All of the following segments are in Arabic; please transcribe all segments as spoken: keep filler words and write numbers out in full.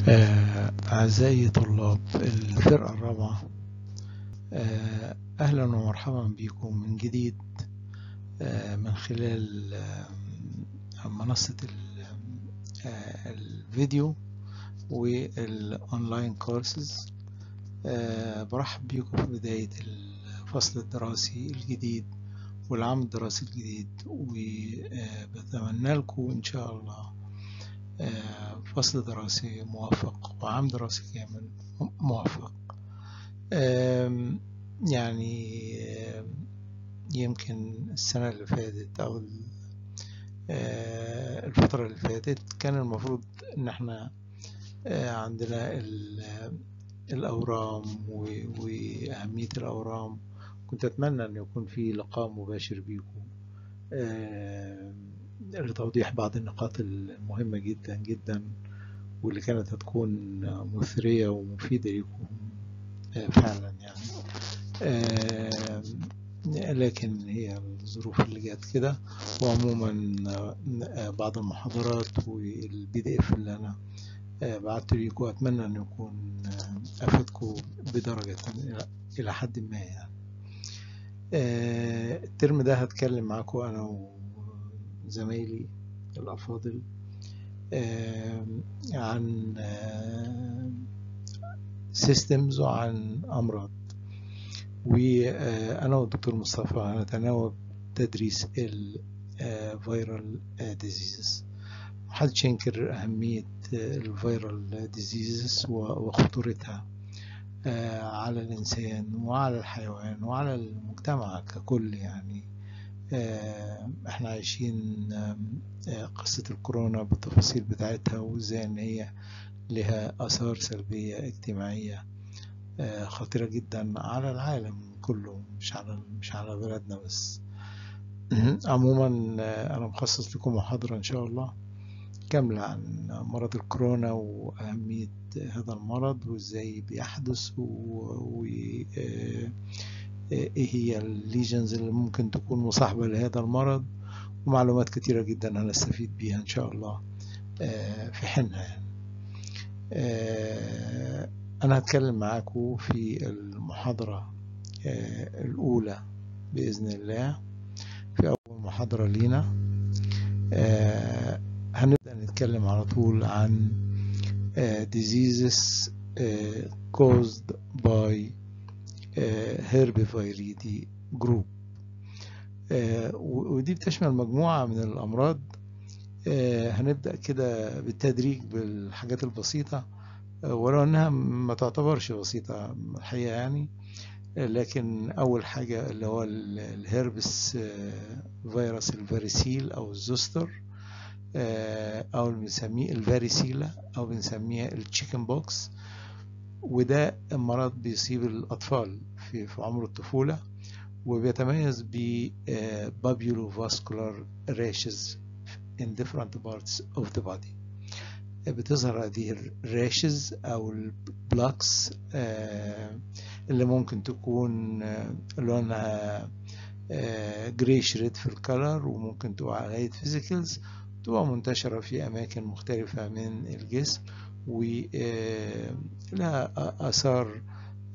آه، أعزائي طلاب الفرقة الرابعة، آه، أهلا ومرحبا بكم من جديد آه، من خلال آه، منصة آه، الفيديو والأونلاين كورسز. آه، برحب بكم في بداية الفصل الدراسي الجديد والعام الدراسي الجديد، وبتمنى لكم إن شاء الله فصل دراسي موفق وعام دراسي كامل موفق. يعني يمكن السنة اللي فاتت أو الفترة اللي فاتت كان المفروض إن احنا عندنا الأورام وأهمية الأورام. كنت أتمنى أن يكون في لقاء مباشر بيكم لتوضيح بعض النقاط المهمة جدا جدا واللي كانت هتكون مثرية ومفيدة لكم فعلا يعني. لكن هي الظروف اللي جت كده. وعموما بعض المحاضرات والبي دي اف اللي انا بعت لكم اتمنى ان يكون افادكم بدرجة الى حد ما يعني. الترم ده هتكلم معاكم انا وزمايلي الافاضل عن سيستمز وعن امراض، وانا والدكتور مصطفى هنتناول تدريس الفيرال ديزيزز. محدش ينكر اهمية الفيرال ديزيزز وخطورتها على الانسان وعلى الحيوان وعلى المجتمع ككل يعني. احنا عايشين قصة الكورونا بالتفاصيل بتاعتها، وازاي ان هي لها اثار سلبية اجتماعية خطيرة جدا على العالم كله، مش على مش على بلدنا بس. عموما انا مخصص لكم محاضرة ان شاء الله كاملة عن مرض الكورونا واهمية هذا المرض وازاي بيحدث وايه هي الليجنز اللي ممكن تكون مصاحبة لهذا المرض، ومعلومات كتيرة جدا هنستفيد بيها ان شاء الله في حينها يعني. أنا هتكلم معاكم في المحاضرة الأولى بإذن الله. في أول محاضرة لينا هنبدأ نتكلم على طول عن diseases caused by herbivoiridae group، ودي بتشمل مجموعة من الأمراض. هنبدأ كده بالتدريج بالحاجات البسيطة، ولو انها ما تعتبرش بسيطة الحقيقة يعني. لكن اول حاجة اللي هو الهربس فيروس الفاريسيل او الزوستر، او بنسميه الفاريسيلا او بنسميها التشيكن بوكس. وده مرض بيصيب الاطفال في في عمر الطفولة، وبيتميز ب babulofascular rashes in different parts of the body. بتظهر هذه الراشز او البلاكس اللي ممكن تكون لونها جريش ريد في الكلر، وممكن تبقى على هيئة فيزيكلز، تبقى منتشرة في أماكن مختلفة من الجسم، ولها آثار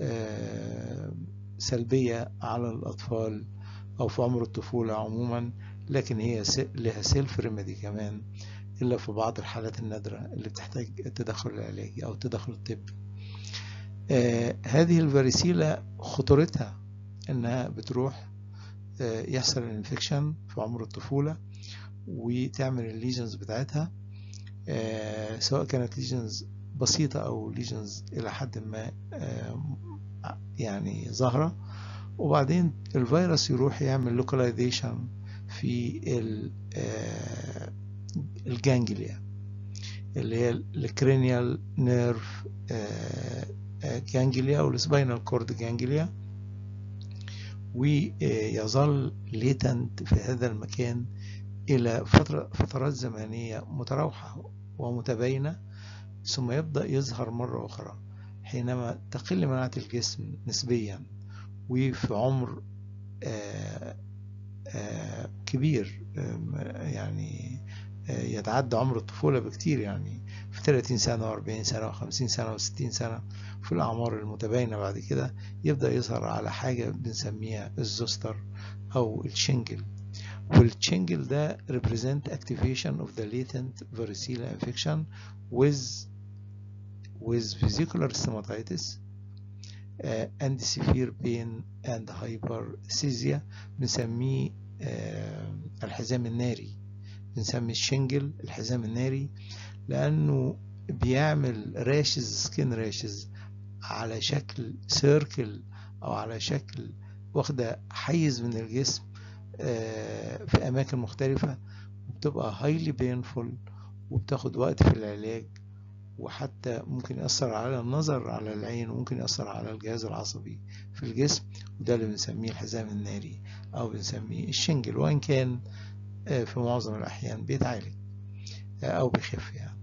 سلبية على الأطفال أو في عمر الطفولة عموما. لكن هي لها سيلف ريميدي كمان، إلا في بعض الحالات النادرة اللي بتحتاج التدخل العلاجي أو التدخل الطبي. آه هذه الفاريسيلا خطورتها إنها بتروح آه يحصل الانفكشن في عمر الطفولة وتعمل الليجنز بتاعتها، آه سواء كانت ليجنز بسيطة أو ليجنز إلى حد ما آه يعني ظاهرة، وبعدين الفيروس يروح يعمل لوكاليزيشن في آه الجانجليا اللي هي الكرينيال نيرف جانجليا او السباينال كورد جانجليا، ويظل ليتنت في هذا المكان الى فترة فترات زمنية متراوحة ومتباينة، ثم يبدأ يظهر مرة أخرى حينما تقل مناعة الجسم نسبيا وفي عمر آآ آآ كبير، يعني يتعدى عمر الطفولة بكتير يعني في ثلاثين سنة وأربعين سنة وخمسين سنة وستين سنة. في الأعمار المتباينة بعد كده يبدأ يظهر على حاجة بنسميها الزوستر أو الشنجل. والشنجل ده represent activation of the latent varicella infection with with vesicular stomatitis uh, and severe pain and hyperesthesia. بنسميه uh, الحزام الناري. بنسمي الشنجل الحزام الناري لأنه بيعمل راشز سكين راشز على شكل سيركل أو على شكل واخدة حيز من الجسم في أماكن مختلفة، وبتبقى highly painful وبتاخد وقت في العلاج، وحتى ممكن يأثر على النظر على العين، وممكن يأثر على الجهاز العصبي في الجسم، وده اللي بنسميه الحزام الناري أو بنسميه الشنجل، وإن كان في معظم الأحيان بيتعالج أو بيخف يعني.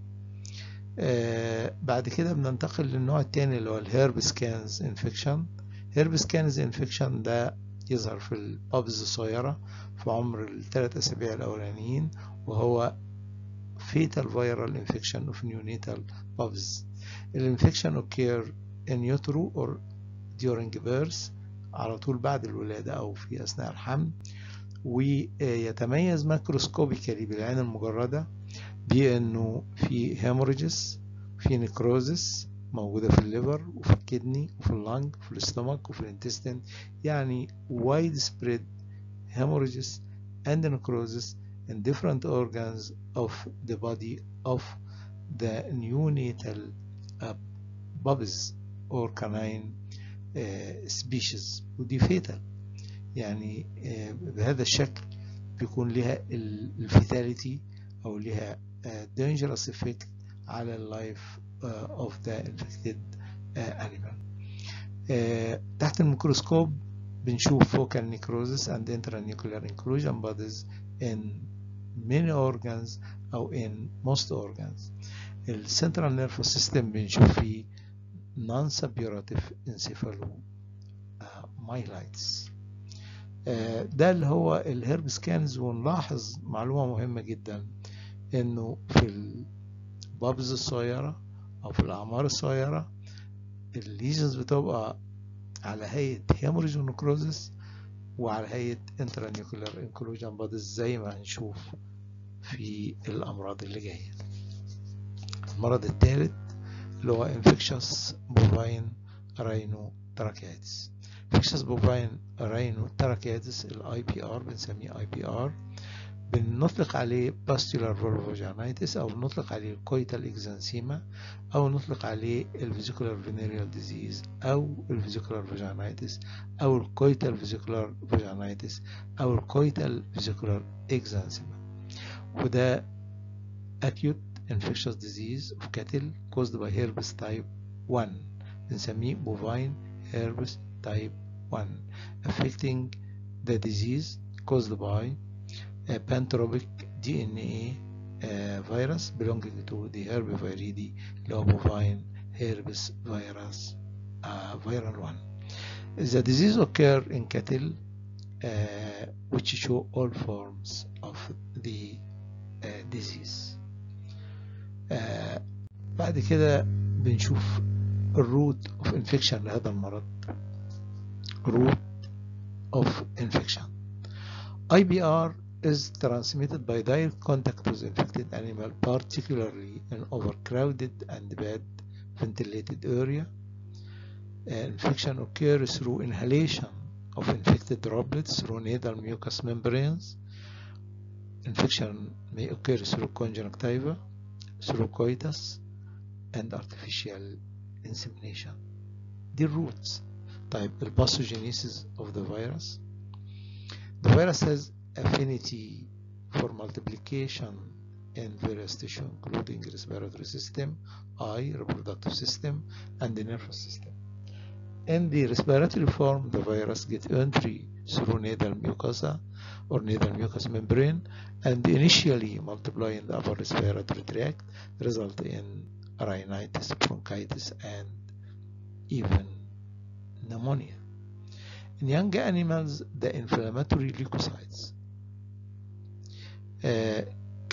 بعد كده بننتقل للنوع التاني اللي هو الهيرب سكانز انفكشن. هيرب سكانز انفكشن ده يظهر في البابز الصغيرة في عمر الثلاث أسابيع الأولانيين، وهو fatal viral infection of neonatal pups. الانفكشن occur in utero or during birth، على طول بعد الولادة أو في أثناء الحمل، ويتميز ماكروسكوبيكالي بالعين المجردة بأنه في hemorrhages، في نيكروزس موجودة في الليفر وفي الكدني وفي اللنج وفي الاستومك وفي الانتستين، يعني widespread hemorrhages and necrosis in different organs of the body of the neonatal uh, puppies or canine uh, species. ودي fatal يعني uh, بهذا الشكل بيكون لها الفيتاليتي أو لها uh, dangerous effect على اللايف uh, of the infected uh, animal. uh, تحت الميكروسكوب بنشوف focal necrosis and intranuclear inclusion bodies in many organs أو in most organs. ال central nervous system بنشوف فيه non-suppurative encephalomyelitis. ده اللي هو الهيرب سكانز. ونلاحظ معلومة مهمة جدا إنه في البابز الصغيرة أو في الأعمار الصغيرة الليجنز بتبقى على هيئة هيموريج ونكروزس وعلى هيئة intranuclear inclusion bodies زي ما هنشوف في الأمراض اللي جاية. المرض الثالث اللي هو infectious bovine rhinotracheatis. infectious bovine rhinotracheatis ال آي بي آر بنسميه آي بي آر، بنطلق عليه pustular vulvovaginitis أو نطلق عليه coital exanthema أو نطلق عليه الفيزيكولار venereal disease أو الفيزيكولار vaginitis أو الcoital vesicular vaginitis أو الcoital vesicular exanthema. وده acute infectious disease of cattle caused by herpes type one، بنسميه bovine herpes type one affecting the disease caused by a pantropic دي إن إيه uh, virus belonging to the herpiviridae اللي هو bovine herpes virus uh, viral one. The disease occur in cattle uh, which show all forms of the uh, disease. uh, بعد كده بنشوف الروت of infection لهذا المرض. root of infection آي بي آر is transmitted by direct contact with infected animal, particularly in overcrowded and bad ventilated area. Uh, infection occurs through inhalation of infected droplets through nasal mucous membranes. Infection may occur through conjunctiva, through coitus, and artificial insemination. The roots. Type the pathogenesis of the virus. The virus has affinity for multiplication in various tissues, including respiratory system, eye, reproductive system, and the nervous system. In the respiratory form, the virus gets entry through nasal mucosa or nasal mucous membrane and initially multiply in the upper respiratory tract, result in rhinitis, bronchitis, and even pneumonia. In young animals, the inflammatory leukocytes uh,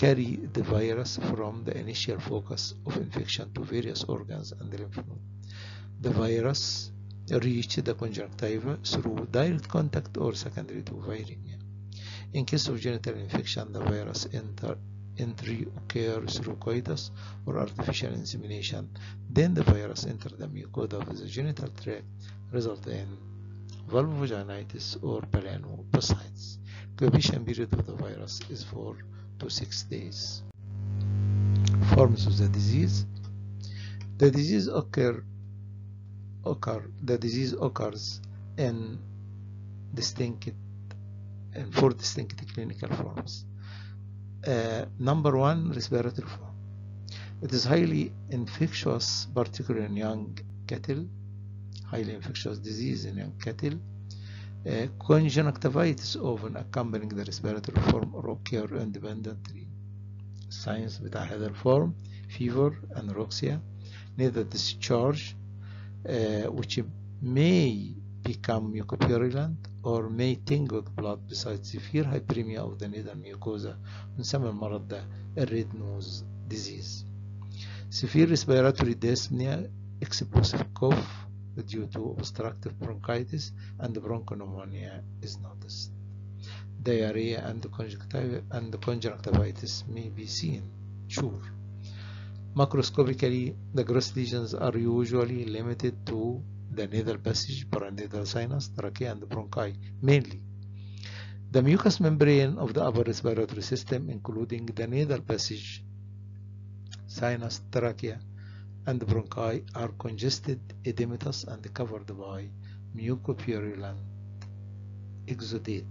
carry the virus from the initial focus of infection to various organs and lymph nodes. The virus reach the conjunctiva through direct contact or secondary to viremia. In case of genital infection, the virus enter entry occurs through coitus or artificial insemination. Then the virus enters the mucosa of the genital tract, resulting in vulvovaginitis or palenopasitis. Incubation period of the virus is four to six days. Forms of the disease. The disease occur occur the disease occurs in distinct in four distinct clinical forms. Uh, number one, respiratory form. It is highly infectious, particularly in young cattle. Highly infectious disease in young cattle. Uh, conjunctivitis often accompanying the respiratory form or occur independently. Signs بتاع هذا الفورم: fever, anorexia, neither discharge, uh, which may become mucopurulent or may tingle with blood, besides severe hyperemia of the nasal mucosa. ونسمى المرض ده red nose disease. Severe respiratory dyspnea, explosive cough due to obstructive bronchitis and bronchopneumonia is noticed. Diarrhea and and conjunctivitis may be seen, sure. Macroscopically, the gross lesions are usually limited to the nasal passage, paranasal sinus, trachea, and bronchi mainly. The mucous membrane of the upper respiratory system, including the nasal passage, sinus, trachea, and bronchi, are congested, edematous, and covered by mucopurulent exudate.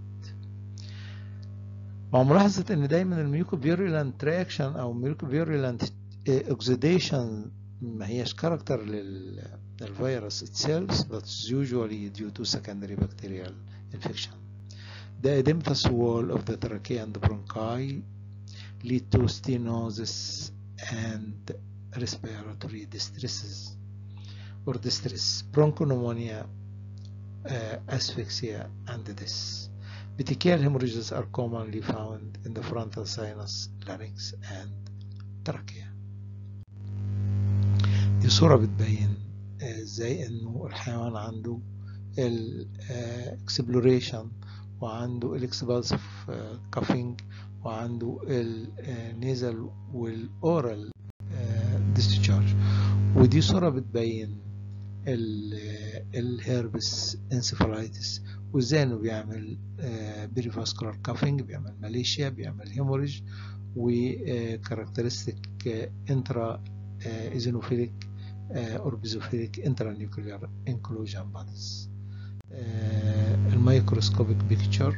مع ملاحظة ان دايما الميوكوبيورولانت رياكشن او ميوكوبيورولانت exudation ما هيش كاركتر للفيروس itself, but it's usually due to secondary bacterial infection. The edematous wall of the trachea and the bronchi lead to stenosis and respiratory distresses or distress, bronchopneumonia, uh, asphyxia, and death. Petechial hemorrhages are commonly found in the frontal sinus, larynx, and trachea. دي صورة بتبين ازاي انه الحيوان عنده الاكسبلوريشن وعنده الاكسبالسيف كافينج وعنده النيزل والاورال ديسشارج. ودي صورة بتبين الهيربس انسفالايتس وازاي انه بيعمل بيريفاسكولار كافينج، بيعمل ماليشيا، بيعمل هيموريج، وكاركترستيك انترا ايزينوفيليك اور بيزوفيليك انترا نيوكليار انكلوجن بادز. الميكروسكوبيك بيكتشر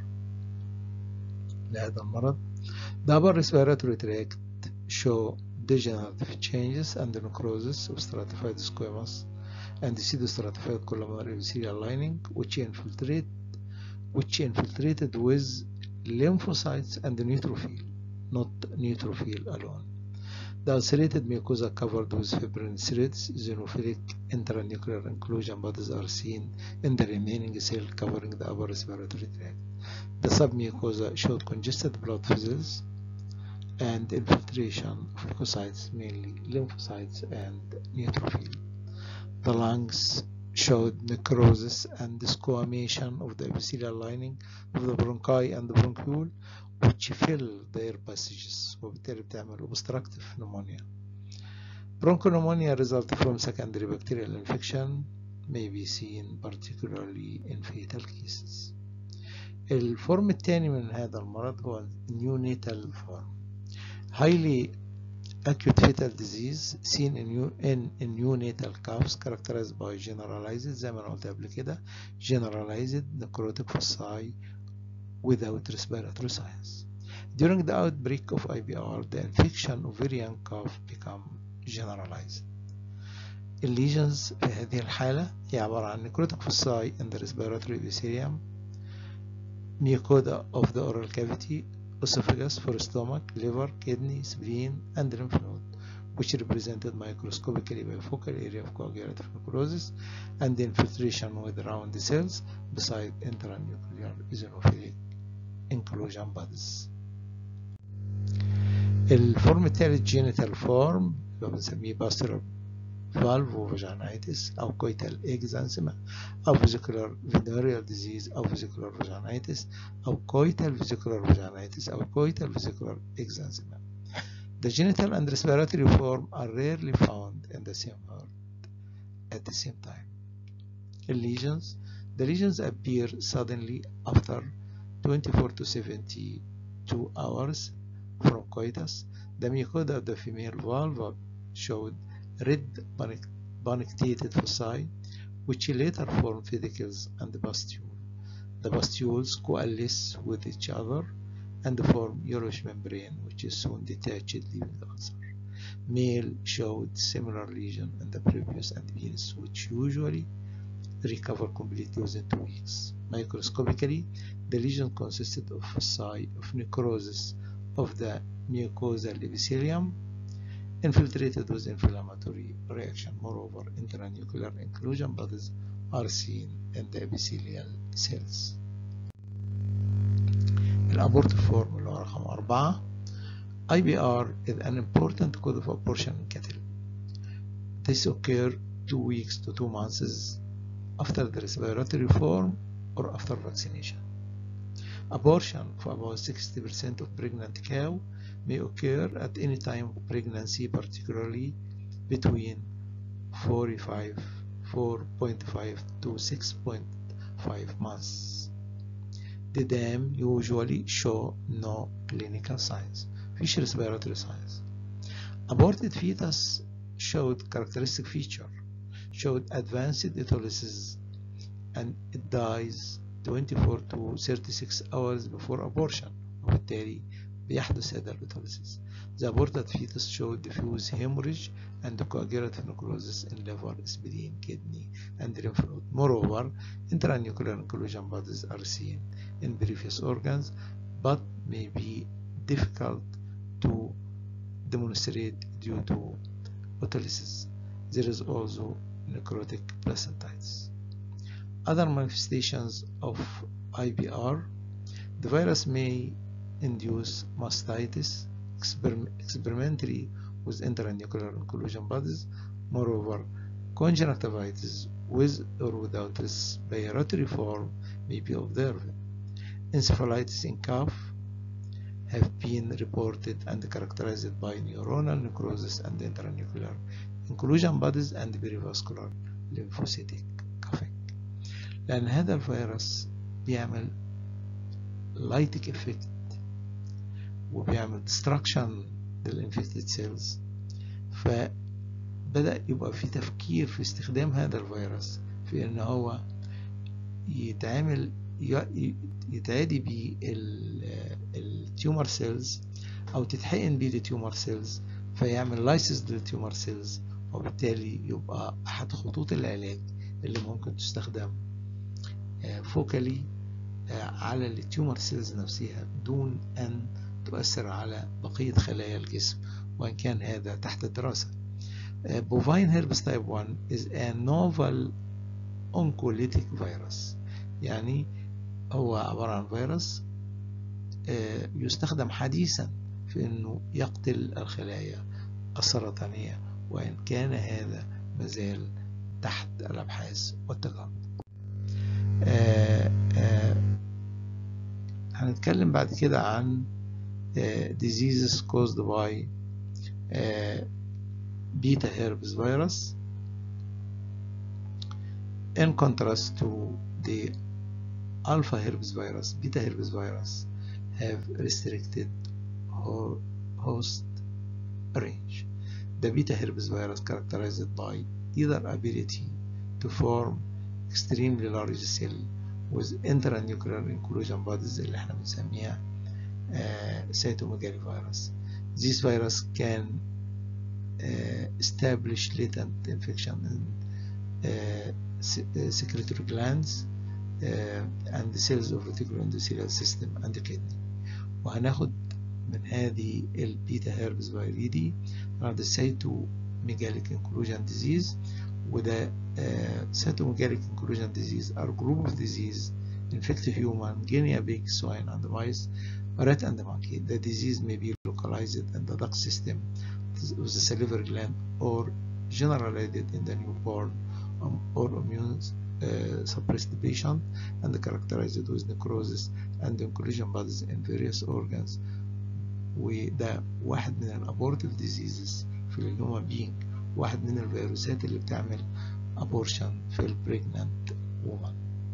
لهذا المرض. The upper respiratory tract show degenerative changes and necrosis of stratified squamous and pseudostratified columnar epithelial lining, which infiltrate which infiltrated with lymphocytes and neutrophil, not neutrophil alone. The ulcerated mucosa covered with fibrin threads, xenophilic intranuclear inclusion bodies are seen in the remaining cell covering the upper respiratory tract. The submucosa showed congested blood vessels and infiltration of leukocytes, mainly lymphocytes and neutrophil. The lungs showed necrosis and squamation of the epithelial lining of the bronchi and the bronchiole, which fill their passages وبالتالي بتعمل obstructive pneumonia. Bronchopneumonia result from secondary bacterial infection may be seen particularly in fetal cases. الفورم الثاني من هذا المرض هو neonatal form. Highly acute fetal disease seen in, in, in neonatal cows characterized by generalized زي ما أنا قلت قبل كده generalized necrotic foci without respiratory signs. During the outbreak of I B R, the infection of very young calf become generalized. الليجنز في هذه الحالة هي عبارة عن necrotic foci in the respiratory epithelium, mucosa of the oral cavity, esophagus for stomach, liver, kidney, spleen, and lymph node, which represented microscopically by focal area of coagulative necrosis and the infiltration with round cells beside intranuclear eosinophilic inclusion bodies. الفورم الثالث جينيتال فورم اللي بنسميه باسترال فالفوفاجينايتس أو كويتال إكزانسيما أو فيزيكولار فينوريال ديزيز أو فيزيكولار فاجينايتس أو كويتال فيزيكولار فاجينايتس أو كويتال فيزيكولار إكزانسيما. The genital and respiratory form are rarely found in the same heart at the same time. The lesions, the lesions appear suddenly after twenty-four to seventy-two hours from coitus. The mucosa of the female vulva showed red punctated foci, which later form pedicles and pustule. The pustules coalesce with each other and form yellowish membrane, which is soon detached, leaving the ulcer. Male showed similar lesion in the prepuce and penis, which usually recover completely within two weeks. Microscopically, the lesion consisted of foci of necrosis of the mucosal epithelium infiltrated with inflammatory reaction. Moreover, intranuclear inclusion bodies are seen in the epithelial cells. الابورت فورم اللي هو رقم أربعة. I B R is an important cause of abortion in cattle. This occurs two weeks to two months after the respiratory form or after vaccination. Abortion for about sixty percent of pregnant cow may occur at any time of pregnancy, particularly between forty-five, four point five to six point five months. The dam usually show no clinical signs, fish respiratory signs. Aborted fetus showed characteristic feature, showed advanced autolysis, and it dies twenty-four to thirty-six hours before abortion. وبالتالي بيحدث هذا الأوتوليسيس. The aborted fetus showed diffuse hemorrhage and coagulative necrosis in liver, spleen, kidney, and lymph node. Moreover, intranuclear inclusion bodies are seen in previous organs, but may be difficult to demonstrate due to autolysis. There is also necrotic placentitis. Other manifestations of I B R: the virus may induce mastitis, exper experimentally with intranuclear inclusion bodies. Moreover, conjunctivitis with or without respiratory form may be observed. Encephalitis in calf have been reported and characterized by neuronal necrosis and intranuclear inclusion bodies and perivascular lymphocytic coughing. لأن هذا الفيروس بيعمل lytic effect وبيعمل destruction للinfected cells، فبدأ يبقى في تفكير في استخدام هذا الفيروس في ان هو يتعامل يتعادي بيه التيومر سيلز او تتحقن بيه التيومر سيلز فيعمل لايسيس للتيومر سيلز، وبالتالي يبقى احد خطوط العلاج اللي ممكن تستخدم فوكالي على التيومر سيلز نفسها دون أن تؤثر على بقية خلايا الجسم، وإن كان هذا تحت الدراسة. Bovine herpes type one is a novel oncolytic virus، يعني هو عبارة عن فيروس يستخدم حديثا في أنه يقتل الخلايا السرطانية، وإن كان هذا مازال تحت الأبحاث والتجارب. آه آه هنتكلم بعد كده عن آه diseases caused by آه beta herpes virus. In contrast to the alpha herpes virus, beta herpes virus have restricted host range. The beta herpes virus characterized by either ability to form extremely large cell with intranuclear inclusion bodies اللي احنا بنسميها uh, cytomegalovirus. This virus can uh, establish latent infection in uh, secretory glands uh, and the cells of reticular endothelial system and the kidney. وهناخد من هذه البيتا هيربس فيريدي عند cytomegalic inclusion disease. وده cytomegalic inclusion disease are group of disease infect human, guinea pig, swine and mice, rat and monkey. The disease may be localized in the duct system of the salivary gland or generalized in the newborn um, or immune uh, suppressed patient and characterized with necrosis and inclusion bodies in various organs. وده واحد من الابورتيف ديزيزز في الهيومن بينج، واحد من الفيروسات اللي بتعمل ابورشن في البريجنانت وومن.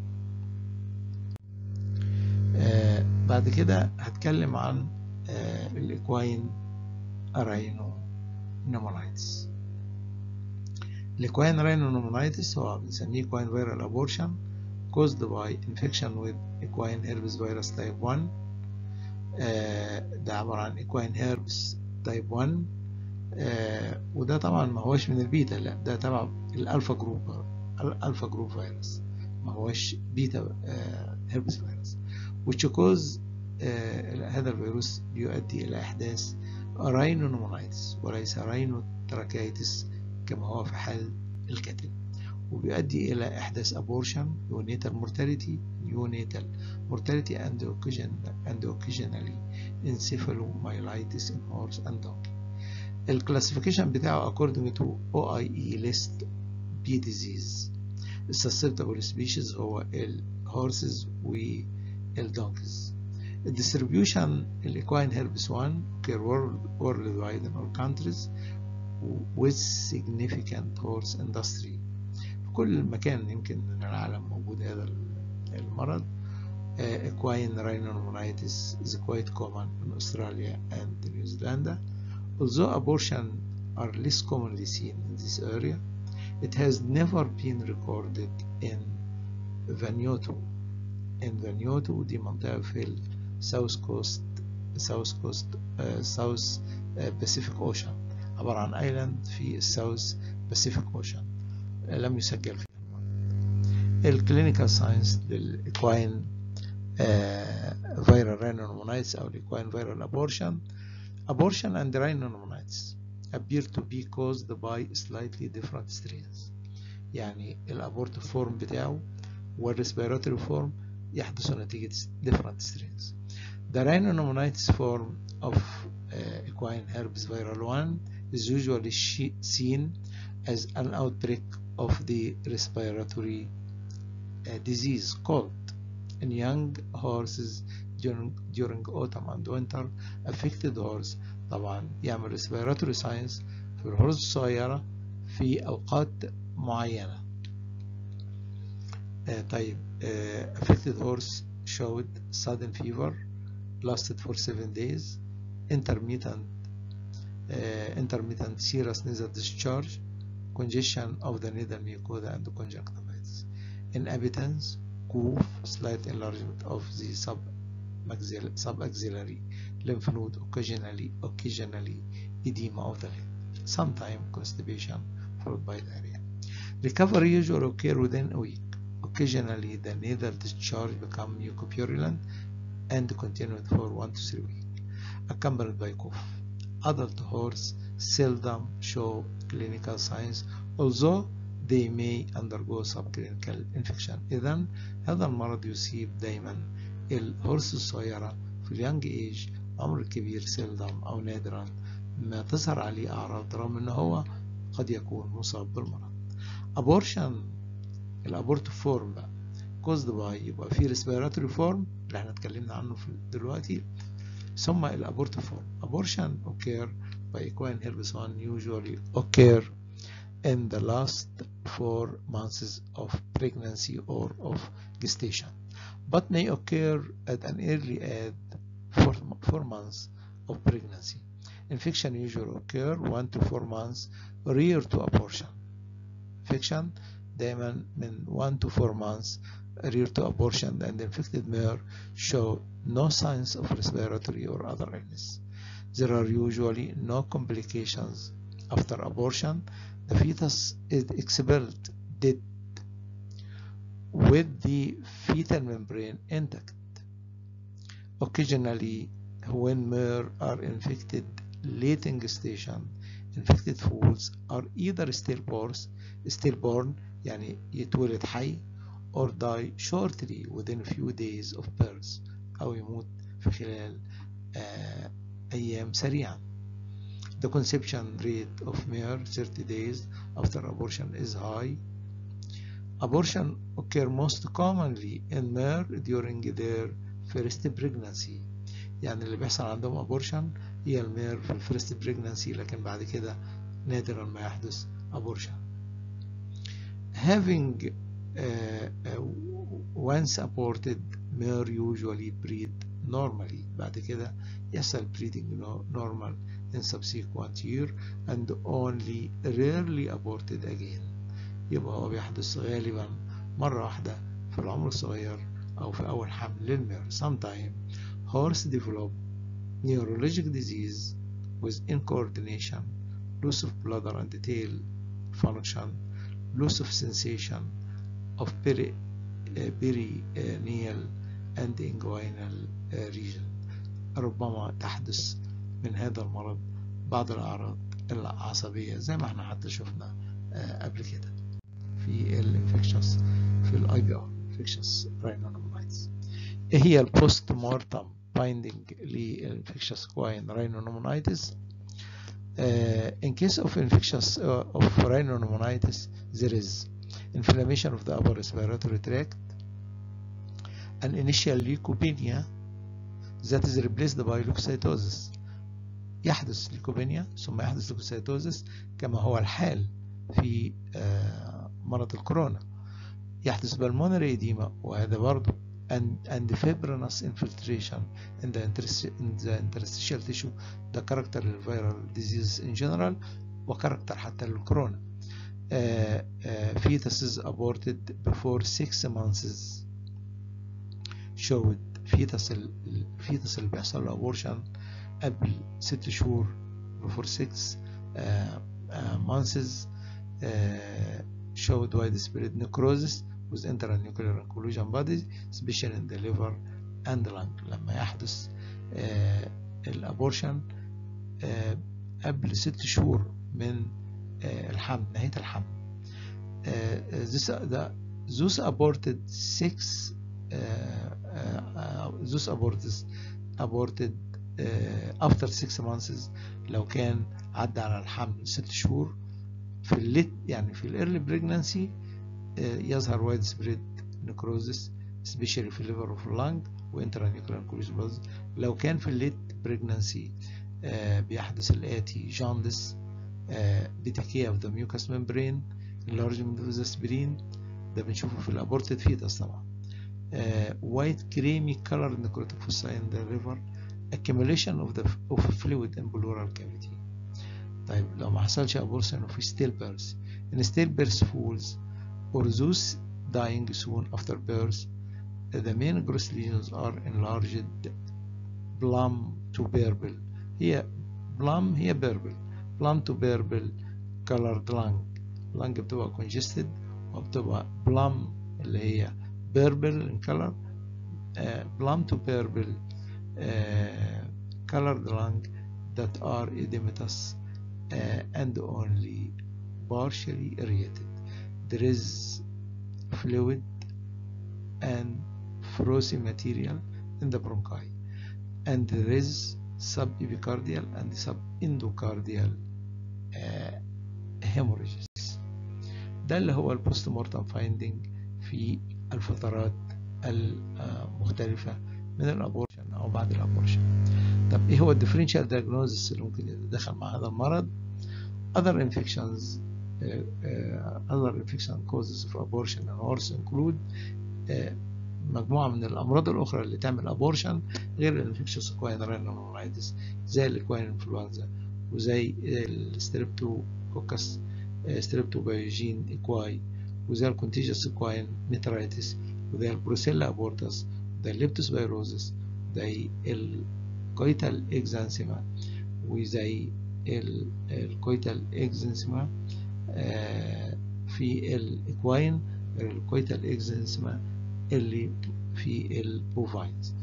آه بعد كده هتكلم عن آه الاكواين راينو نومونايتس. الاكواين راينو نومونايتس هو بنسميه equine viral abortion caused by infection with equine herpes virus type one. آه ده عبارة عن equine herpes type one، آه وده طبعا ما هوش من البيتا، لا ده تبع الالفا جروب، الالفا جروب فيروس، ما هوش بيتا آه herpes فيروس which cause آه هذا الفيروس بيؤدي الى احداث راينو نومونايتس وليس راينو تراكيتس كما هو في حال الكتل، وبيؤدي إلى إحداث abortion, neonatal mortality, neonatal mortality and and occasionally encephalomyelitis in horse and donkey. الكلاسيفيكيشن بتاعه according to O I E list B disease. الsusceptible species هو ال horses والdonkeys. الdistribution equine herpes one occur worldwide in all countries with significant horse industry. في كل مكان يمكن من العالم موجود هذا المرض. uh, equine rhinomonitis is quite common in Australia and New Zealand. Although abortion are less commonly seen in this area, it has never been recorded in Vanuatu. In Vanuatu دي منطقة في ال South Coast South Coast uh, South uh, Pacific Ocean، عبارة عن ايلاند في الساوث باسيفيك اوشن، لم يسجل فيها. الكلينيكال ساينس للاكواين فيرال راينونومونايتس او الاكواين فيرال ابورشن abortion and rhinomonitis appear to be caused by slightly different strains. يعني الابورت فورم بتاعه والريسبيراتوري فورم يحدث نتيجة different strains. The rhinomonitis form of uh, equine herpes viral one is usually seen as an outbreak of the respiratory uh, disease called in young horses during, during autumn and winter. Affected horse طبعا يعمل respiratory signs في الهرز الصغيرة في أوقات معينة. uh, طيب uh, affected horse showed sudden fever lasted for seven days, intermittent uh, intermittent serous nasal discharge, congestion of the nasal mucosa and conjunctivitis, inhabitants, cough, slight enlargement of the sub-maxillary sub lymph node, occasionally occasionally edema of the lid, sometimes constipation followed by diarrhea. Recovery usually occur within a week. Occasionally the nasal discharge become mucopurulent and continued for one to three weeks, accompanied by cough. Adult horse seldom show clinical signs, although they may undergo subclinical infection. إذن هذا المرض يصيب دايما الهورس الصغيرة في اليانج ايج، عمر الكبير seldom أو نادرا ما تظهر عليه أعراض رغم أنه هو قد يكون مصاب بالمرض. Abortion الابورت فورم بقى caused by يبقى في respiratory form اللي احنا اتكلمنا عنه في دلوقتي، ثم الابورت فورم. Abortion occur by equine herpes one usually occur in the last four months of pregnancy or of gestation, but may occur at an early age four, four months of pregnancy. Infection usually occur one to four months prior to abortion. Infection دايما من one to four months prior to abortion, and the infected mare show no signs of respiratory or other illness. There are usually no complications after abortion. The fetus is expelled dead with the fetal membrane intact. Occasionally, when mare are infected late in gestation, infected foals are either stillborn, stillborn يعني يتولد حي, or die shortly within a few days of birth, أو يموت في خلال أيام سريعا. The conception rate of mare thirty days after abortion is high. Abortion occur most commonly in mare during their first pregnancy. يعني اللي بيحصل عندهم abortion هي المير في الفيرست pregnancy، لكن بعد كده نادرا ما يحدث abortion. Having uh, uh, once aborted, mare usually breed normally. بعد كده يحصل breeding normal in subsequent year and only rarely aborted again. يبقى هو بيحدث غالبا مرة واحدة في العمر الصغير أو في أول حمل للمير. Sometimes horse develop neurologic disease with incoordination, loss of bladder and tail function, loss of sensation of peri, uh, perineal and inguinal uh, region. ربما تحدث من هذا المرض بعض الأعراض العصبية زي ما احنا حتى شفنا uh, قبل كده في الانفكشس في الاي بي ار infectious rhinopneumonitis. ايه هي البوست مورتم finding للانفكشس equine rhinopneumonitis؟ Uh, in case of infectious uh, of rhinopneumonitis, there is inflammation of the upper respiratory tract, an initial leukopenia that is replaced by leukocytosis. يحدث ليكوبينيا ثم يحدث ليكوسيتوزس كما هو الحال في uh, مرض الكورونا. يحدث بالمونري إديما وهذا برضه and and fibrinous infiltration in the in the interstitial tissue ده كاركتر للفيرال disease in general وكاركتر حتى للكورونا. uh, uh, fetuses aborted before six months showed fetus الفيتس اللي بيحصل له abortion قبل ست شهور before six uh, uh, months uh, showed widespread necrosis with intranuclear inclusion bodies especially in the liver and lung. لما يحدث uh, الابورشن uh, قبل ست شهور من uh, الحمل نهاية الحمل. uh, this, the, those aborted six uh, uh, those aborted aborted uh, after six months لو كان عدى على الحمل ست شهور في الليت يعني في الايرلي بريجنانسي يظهر وايد سبريد نكروزس سبيشالي في الليفر وفي اللانج وانترانيكولار كوليجوز. لو كان في الليت بريجنانسي بيحدث الاتي: جاندس، بيتاكيا اوف ذا ميوكاس ممبرين، انلارجمنت اوف ذا سبرين ده بنشوفه في الابورتد فيتس طبعا. وايت كريمي كولر نكروتيك فوساي ان ذا ليفر، accumulation of the of fluid in pleural cavity. طيب لو ما حصلش abortion وفي still birth in still birth fools or those dying soon after birth the main gross lesions are enlarged plum to purple. هي plum هي purple plum to purple colored lung lung بتبقى congested وبتبقى plum اللي هي purple in color uh, plum to purple uh, colored lung that are edematous uh, and only partially aerated. There is fluid and frothy material in the bronchi, and there is subepicardial and subendocardial uh, hemorrhages. ده اللي هو البوست مورتم فايندينج في الفترات المختلفة من الابورشن او بعد الابورشن. طب ايه هو الديفرنشال دايجنوزس اللي ممكن يتدخل مع هذا المرض؟ other infections uh, uh, other infection causes of abortion and horse include uh, مجموعة من الأمراض الأخرى اللي تعمل أبورشن غير الانفكشوس equine rhinopneumonitis زي الإكواين انفلونزا وزي الستريبتوكوكس ستريبتوبايوجين إكواي وزي الكونتيجيوس إكواين ميترايتس وزي البروسيلا أبورتس وزي الليبتوسبيروزس وزي الكويتال إكزانسيما وزي الكويتال إكزانسيما في الإكواين الكويتال إكزانسيما اللي في البوفاينز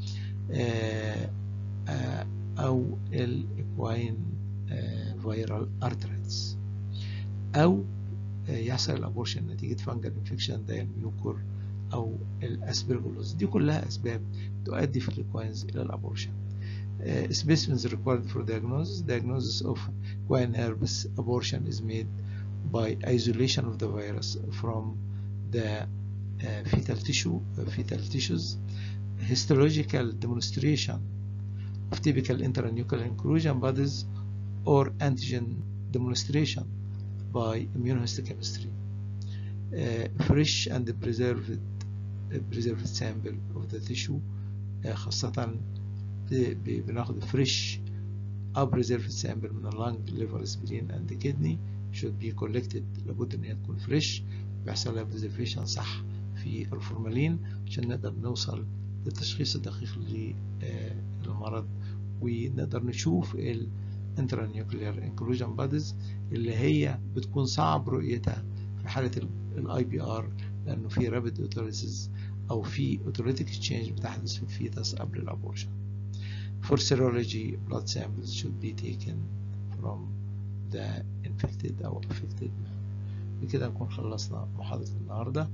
أو الإكواين فيرال أرتريتس أو يحصل الأبورشن نتيجة فانجل انفكشن زي الميوكور أو الأسبرجلوز. دي كلها أسباب تؤدي في الإكواينز إلى الأبورشن. Uh, specimens required for diagnosis. Diagnosis of equine herpes abortion is made by isolation of the virus from the uh, fetal tissue, uh, fetal tissues, histological demonstration of typical intranuclear inclusion bodies, or antigen demonstration by immunohistochemistry. Uh, fresh and preserved uh, preserved sample of the tissue uh, خاصة بناخد fresh أو preserved sample من اللنج liver spleen and the kidney should be collected. لابد إن هي تكون fresh بيحصل لها preservation صح في الفورمالين عشان نقدر نوصل للتشخيص الدقيق للمرض ونقدر نشوف ال intranuclear inclusion bodies اللي هي بتكون صعب رؤيتها في حالة الاي بي ار لأنه في rapid autolysis أو في autolytic exchange بتحدث في الفيتس قبل الأبورشن. For serology, blood samples should be taken from the infected أو affected man. بكده نكون خلصنا محاضرة النهاردة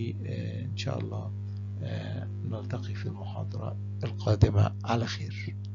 وإن شاء الله نلتقي في المحاضرة القادمة على خير.